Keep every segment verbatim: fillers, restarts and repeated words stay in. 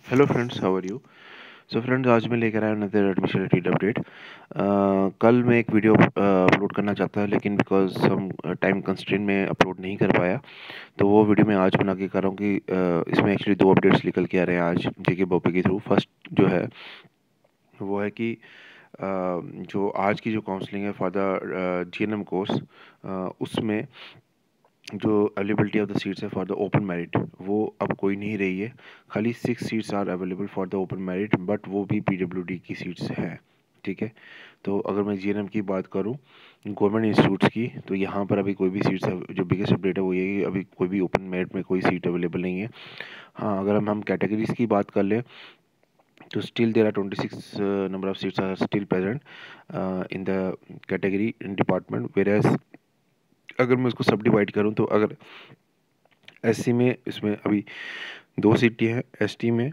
Hello friends, how are you. So friends, आज मैं लेकर आया अनदर एडमिशन रिलेटेड अपडेट। कल मैं एक वीडियो अपलोड करना चाहता लेकिन बिकॉज हम टाइम कंस्ट्रेंट में अपलोड नहीं कर पाया, तो वो वीडियो मैं आज बना के कर रहा हूँ कि uh, इसमें एक्चुअली दो अपडेट्स निकल के आ रहे हैं आज जेके बॉपी के थ्रू। फर्स्ट जो है वो है कि uh, जो आज की जो काउंसलिंग है for the G N M course, उसमें जो अवेलेबिलिटी ऑफ द सीट्स है फॉर द ओपन मेरिट वो अब कोई नहीं रही है। खाली six seats are available for the open merit, but वो भी पीडब्ल्यूडी की सीट्स हैं। ठीक है, तो अगर मैं जीएनएम की बात करूं गवर्नमेंट इंस्टीट्यूट्स की, तो यहाँ पर अभी कोई भी सीट्स, जो बिगेस्ट अपडेट है वो ये है कि अभी कोई भी ओपन मेरिट में कोई सीट अवेलेबल नहीं है। हाँ, अगर हम हम कैटेगरीज की बात कर लें तो still there are twenty six number of seats are still present in the category department, whereas अगर मैं उसको सब डिवाइड करूँ तो अगर एससी में इसमें अभी दो सीटें हैं, एसटी में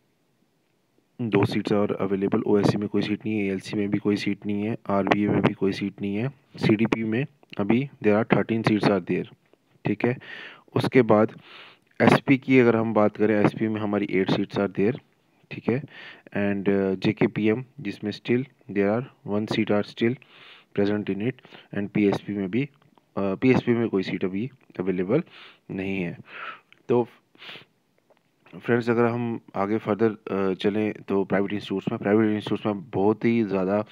दो सीट्स और अवेलेबल, ओएससी में कोई सीट नहीं है, एएलसी में भी कोई सीट नहीं है, आरबीए में भी कोई सीट नहीं है, सीडीपी में अभी there are thirteen seats are there. ठीक है, उसके बाद एसपी की अगर हम बात करें, एसपी में हमारी एट सीट्स आर देयर। ठीक है, एंड जेकेपीएम जिसमें still there are one seat are still present in it, and PSP में भी पीएसपी में कोई सीट अभी अवेलेबल नहीं है। तो फ्रेंड्स, अगर हम आगे फर्दर चलें तो प्राइवेट इंस्टीट्यूट्स में प्राइवेट इंस्टीट्यूट्स में बहुत ही ज़्यादा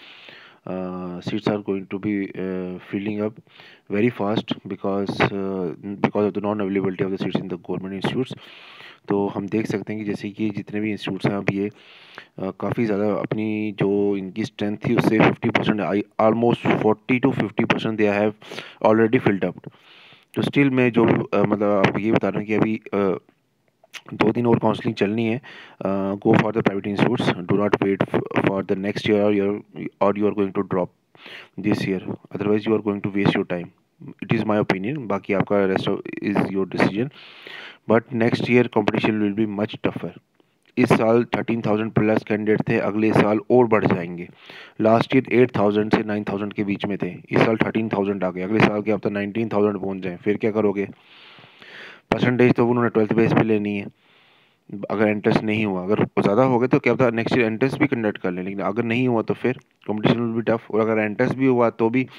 seats are going to be filling up very fast because because of the non availability of the seats in the government institutes. तो हम देख सकते हैं कि जैसे कि जितने भी इंस्टीट्यूट्स हैं अब ये काफ़ी ज़्यादा अपनी जो इनकी स्ट्रेंथ थी उससे फिफ्टी परसेंट आई, almost forty two fifty percent they have already filled up. तो स्टिल मैं जो uh, मतलब आपको ये बता रहा हूँ कि अभी uh, दो दिन और काउंसलिंग चलनी है। Go for the private institutes, do not wait for the next year और you are going to drop this year, otherwise you are going to waste your time. It is my opinion, बाकी आपका rest is your decision, but next year competition will be much tougher. इस साल thirteen thousand plus candidate थे, अगले साल और बढ़ जाएंगे। लास्ट ईयर एट थाउजेंड से नाइन थाउजेंड के बीच में थे, इस साल थर्टीन थाउजेंड आ गए, अगले साल के अब तक नाइनटीन थाउजेंड पहुँच जाए, फिर क्या करोगे। परसेंटेज तो उन्होंने ट्वेल्थ बेस पे लेनी है। अगर एंट्रेंस नहीं हुआ, अगर ज़्यादा हो गए तो क्या पता नेक्स्ट ईयर एंट्रेंस भी कंडक्ट कर लें, लेकिन अगर नहीं हुआ तो फिर कंपटीशन विल बी टफ। और अगर एंट्रेंस भी हुआ तो भी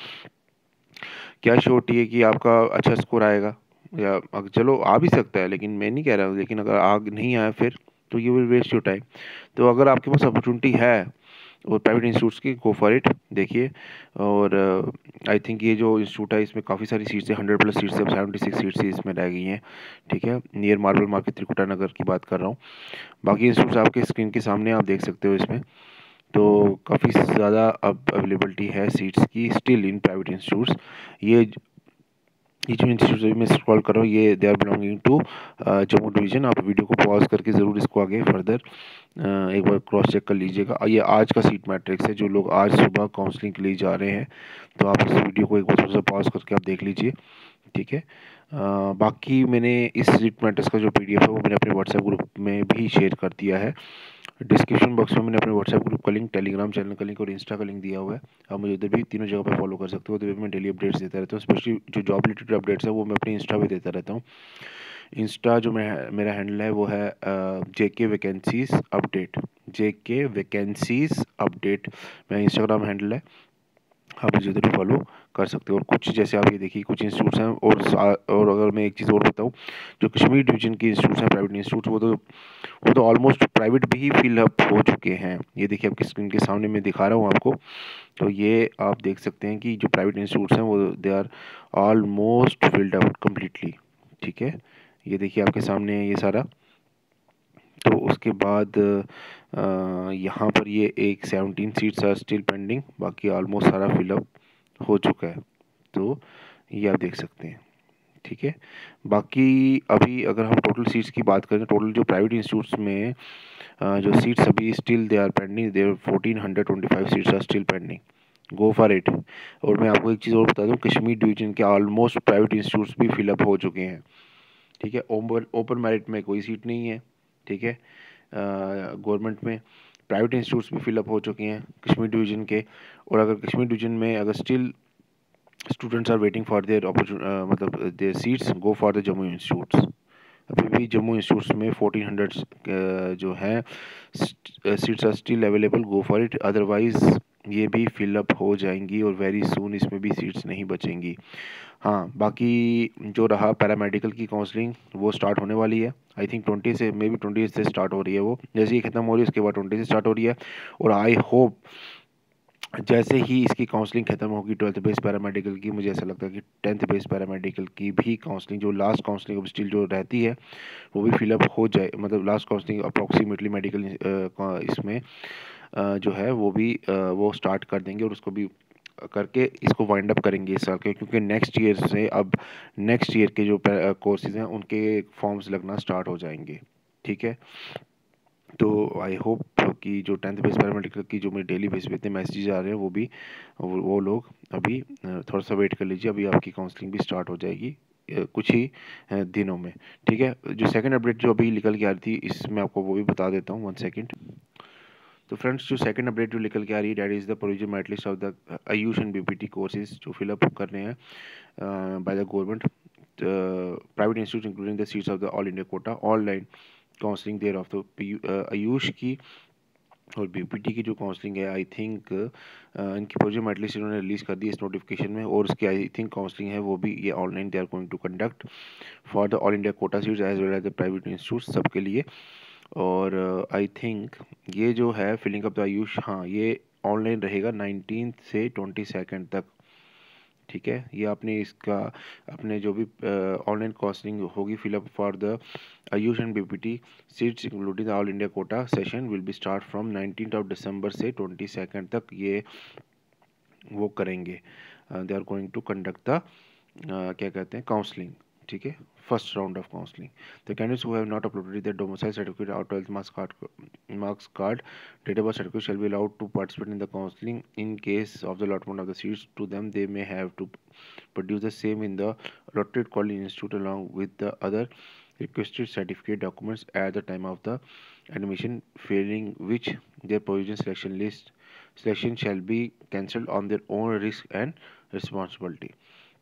क्या श्योरिटी है कि आपका अच्छा स्कोर आएगा, या अगर चलो आ भी सकता है, लेकिन मैं नहीं कह रहा हूँ, लेकिन अगर आ नहीं आया फिर तो you will waste your time. तो अगर आपके पास अपॉर्चुनिटी है और प्राइवेट इंस्टीट्यूट्स की, गो फॉर इट, देखिए। और आई uh, थिंक ये जो इंस्टीट्यूट है इसमें काफ़ी सारी सीट्स है, हंड्रेड प्लस सीट्स है, सेवेंटी सिक्स सीट्स इसमें रह गई हैं। ठीक है, near marble market Trikuta Nagar की बात कर रहा हूँ। बाकी इंस्टीट्यूट्स आपके स्क्रीन के सामने आप देख सकते हो इसमें। तो काफ़ी ज़्यादा अब अवेलेबिलिटी है सीट्स की स्टिल इन प्राइवेट इंस्टीट्यूट्स। ये ये जो इंस्टीट्यूट में स्क्रॉल कर रहा हूँ ये they are belonging to Jammu division. आप वीडियो को पॉज करके ज़रूर इसको आगे फर्दर uh, एक बार क्रॉस चेक कर लीजिएगा। ये आज का सीट मैट्रिक्स है, जो लोग आज सुबह काउंसलिंग के लिए जा रहे हैं, तो आप इस वीडियो को एक बार थोड़ा सा पॉज करके आप देख लीजिए। ठीक है, uh, बाकी मैंने इस सीट मैट्रिक्स का जो पीडीएफ है वो मैंने अपने व्हाट्सएप ग्रुप में भी शेयर कर दिया है। डिस्क्रिप्शन बॉक्स में मैंने अपने व्हाट्सएप ग्रुप का लिंक, टेलीग्राम चैनल का लिंक और इंस्टा का लिंक दिया हुआ है। आप मुझे उधर भी तीनों जगह पर फॉलो कर सकते हो, उधर भी मैं डेली अपडेट्स देता रहता हूँ। स्पेशली जो जॉब रिलेटेड अपडेट्स है वो मैं अपने इंस्टा पे देता रहता हूँ। इंस्टा जो मैं मेरा हैंडल है वो है जे K vacancies update, J K vacancies update मेरा इंस्टाग्राम हैंडल है। आप मुझे उधर भी फॉलो कर सकते हो। और कुछ जैसे आप ये देखिए कुछ इंस्टीट्यूट्स हैं, और और अगर मैं एक चीज़ और बताऊँ, जो कश्मीर डिवीजन के इंस्टीट्यूट्स हैं प्राइवेट इंस्टीट्यूट्स, वो तो वो तो ऑलमोस्ट प्राइवेट भी फिल अप हो चुके हैं। ये देखिए आपकी स्क्रीन के सामने मैं दिखा रहा हूँ आपको, तो ये आप देख सकते हैं कि जो प्राइवेट इंस्टीट्यूट्स हैं वो they are almost filled up completely. ठीक है, ये देखिए आपके सामने है ये सारा। तो उसके बाद यहाँ पर ये एक seventeen seats are still pending, बाकी ऑलमोस्ट सारा फिलअप हो चुका है, तो ये आप देख सकते हैं। ठीक है, बाकी अभी अगर हम टोटल सीट्स की बात करें, टोटल जो प्राइवेट इंस्टीट्यूट्स में जो सीट्स अभी still they are pending, there fourteen hundred twenty five seats are still pending. Go for it. और मैं आपको एक चीज़ और बता दूं, कश्मीर डिवीजन के ऑलमोस्ट प्राइवेट इंस्टीट्यूट्स भी फिलअप हो चुके हैं। ठीक है, ओपन ओपन मेरिट में कोई सीट नहीं है। ठीक है, गवर्नमेंट में प्राइवेट इंस्टीट्यूट्स भी फिलअप हो चुके हैं कश्मीर डिवीज़न के। और अगर कश्मीर डिवीज़न में अगर still students are waiting for their opportunity, मतलब their seats, go for the Jammu institutes. अभी भी जम्मू इंस्टीट्यूट्स में फोर्टीन हंड्रेड जो है seats are still available, go for it, otherwise ये भी फिलअप हो जाएंगी और वेरी सून इसमें भी सीट्स नहीं बचेंगी। हाँ, बाकी जो रहा पैरामेडिकल की काउंसलिंग वो स्टार्ट होने वाली है। आई थिंक ट्वेंटी से, मे बी ट्वेंटी से स्टार्ट हो रही है वो, जैसे ही ख़त्म हो रही है उसके बाद ट्वेंटी से स्टार्ट हो रही है। और आई होप जैसे ही इसकी काउंसलिंग ख़त्म होगी ट्वेल्थ बेस पैरामेडिकल की, मुझे ऐसा लगता है कि टेंथ बेस पैरामेडिकल की भी काउंसलिंग, जो लास्ट काउंसलिंग स्टिल जो रहती है वो भी फिलअप हो जाए, मतलब लास्ट काउंसलिंग अप्रॉक्सीमेटली मेडिकल इसमें अ, जो है वो भी अ, वो स्टार्ट कर देंगे और उसको भी करके इसको वाइंड अप करेंगे इस साल के, क्योंकि नेक्स्ट ईयर से अब नेक्स्ट ईयर के जो कोर्सेज हैं उनके फॉर्म्स लगना स्टार्ट हो जाएंगे। ठीक है, तो आई होप कि जो टेंथ बेस पैरामेडिकल की जो मेरे डेली बेस पे इतने मैसेजेस आ रहे हैं वो भी वो, वो लोग अभी अ, थोड़ा सा वेट कर लीजिए, अभी आपकी काउंसलिंग भी स्टार्ट हो जाएगी अ, कुछ ही अ, दिनों में। ठीक है, जो सेकंड अपडेट जो अभी निकल के आ रही थी इसमें आपको वो भी बता देता हूँ, वन सेकेंड। तो फ्रेंड्स, जो सेकंड अपडेट जो निकल के आ रही है that is the provisional merit list of the AYUSH and BPT courses जो फिलअप कर रहे हैं by the government private institute including the seats of the all India quota online counselling there of the AYUSH की और बीपीटी की जो काउंसलिंग है, आई थिंक इनकी प्रोविजनल मेरिट लिस्ट इन्होंने रिलीज़ कर दी इस नोटिफिकेशन में, और उसकी आई थिंक काउंसलिंग है वो भी ये online they are going to conduct for the all India quota seats as well as the private institute सबके लिए। और आई uh, थिंक ये जो है फिलिंग अप द आयुष, हाँ ये ऑनलाइन रहेगा नाइनटीन से ट्वेंटी सेकेंड तक। ठीक है, ये आपने इसका अपने जो भी ऑनलाइन uh, काउंसलिंग होगी fill up for the AYUSH and BPT seats including all India quota session will be start from nineteen of December से ट्वेंटी सेकेंड तक ये वो करेंगे, they are going to conduct the क्या कहते हैं काउंसलिंग। ठीक है, first round of counseling. The candidates who have not uploaded their domicile certificate or twelfth marks card, marks card, date of birth certificate shall be allowed to participate in the counseling. In case of the allotment of the seats to them, they may have to produce the same in the allotted college institute along with the other requested certificate documents at the time of the admission, failing which their provision selection list selection shall be cancelled on their own risk and responsibility.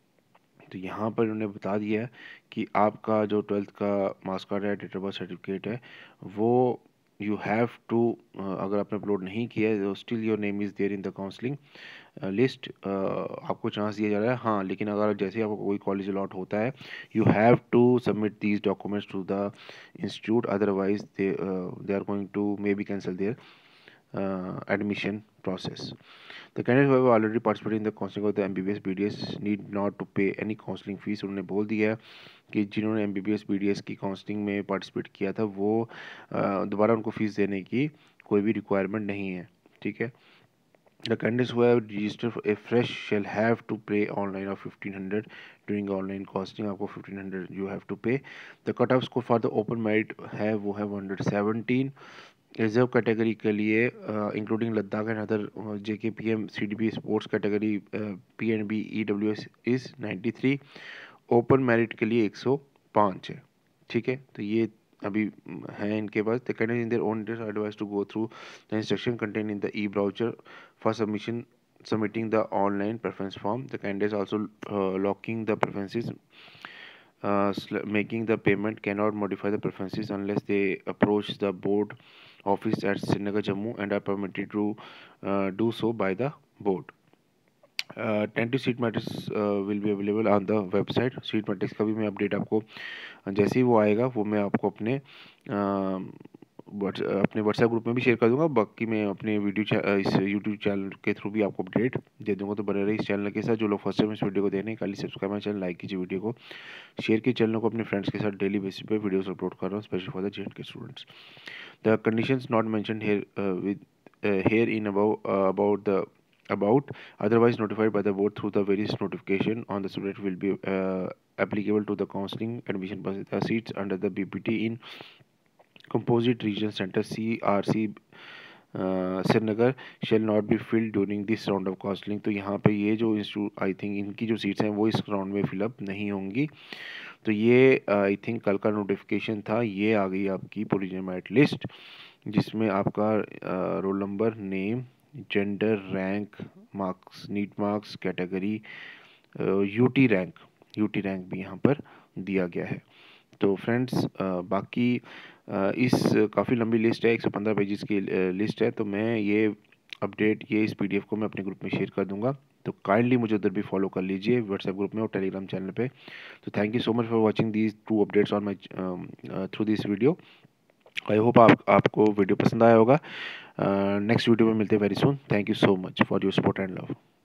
तो यहाँ पर उन्होंने बता दिया है कि आपका जो ट्वेल्थ का मार्क्स कार्ड है, डेट ऑफ बर्थ सर्टिफिकेट है, वो यू हैव टू, अगर आपने अपलोड नहीं किया है तो still your name is there in the counselling list, आपको चांस दिया जा रहा है। हाँ, लेकिन अगर जैसे ही आपको कोई कॉलेज अलॉट होता है you have to submit these documents to the institute, otherwise they they are going to may be cancel their admission process. The candidates who have already participated in the counseling of the M B B S B D S need not to pay any counseling fees. उन्होंने बोल दिया है कि जिन्होंने M B B S B D S की counselling में participate किया था वो दोबारा उनको फीस देने की कोई भी रिक्वायरमेंट नहीं है। ठीक है, The candidates who have registered a fresh shall have to pay online of fifteen hundred during online costing, आपको fifteen hundred you have to pay. The cutoff score for the open merit है वो है one hundred seventeen. Reserve category के लिए including Ladakh and other J K P M C D P sports category P N B E W S is ninety three, open merit के लिए एक सौ पाँच है। ठीक है, तो ये अभी हैं इनके पास। The candidate in their own interest are advised to go through the instruction contain in the e brochure for submission submitting the online preference form. The candidates also uh, locking the preferences, uh, making the payment cannot modify the preferences unless they approach the board office at Srinagar, Jammu and are permitted to uh, do so by the board. Tentative seat matrix will be available on the website. Seat matrix का भी मैं update आपको जैसे ही वो आएगा वो मैं आपको अपने uh, अपने व्हाट्सएप ग्रुप में भी शेयर कर दूंगा। बाकी मैं अपने वीडियो इस यूट्यूब चैनल के थ्रू भी आपको अपडेट दे दूंगा। तो बने रहे इस चैनल के साथ। जो लोग फर्स्ट टाइम इस वीडियो को देख रहे हैं खाली सब्सक्राइब माय चैनल, लाइक कीजिए वीडियो को, शेयर कीजिए चैनल को अपने फ्रेंड्स के साथ। डेली बेसिस पे वीडियोस अपलोड कर रहा हूँ specially for the J and K students. The conditions not mentioned here with here in about about the about otherwise notified by the board through the various notification on the student will be uh, applicable to the counseling admission uh, seats under the B P T in composite region center C R C Srinagar shall not be filled during this round of counselling. तो यहाँ पे ये जो institute आई think इनकी जो seats हैं वो इस राउंड में फिलअप नहीं होंगी। तो ये आई uh, थिंक कल का नोटिफिकेशन था, ये आ गई आपकी प्रोविजनल मेरिट लिस्ट जिसमें आपका roll number, name, gender, rank, marks, NEET marks, category, UT rank, UT rank भी यहाँ पर दिया गया है। तो फ्रेंड्स बाकी अ, इस काफ़ी लंबी लिस्ट है, एक सौ पंद्रह पेजेस की लिस्ट है, तो मैं ये अपडेट ये इस पीडीएफ को मैं अपने ग्रुप में शेयर कर दूंगा। तो काइंडली मुझे उधर भी फॉलो कर लीजिए, व्हाट्सएप ग्रुप में और टेलीग्राम चैनल पे। तो thank you so much for watching these two updates on my through this video. I hope आप आपको वीडियो पसंद आया होगा। नेक्स्ट वीडियो में मिलते हैं very soon. Thank you so much for your support and love.